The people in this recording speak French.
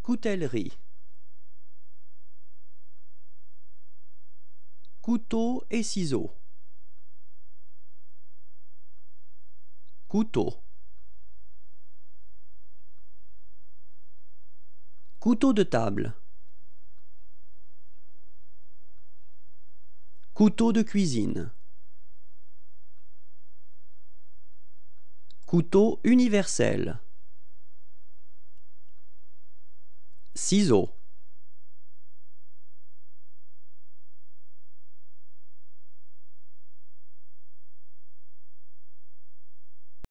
Coutellerie. Couteau et ciseaux. Couteau. Couteau de table. Couteau de cuisine. Couteau universel. Ciseaux.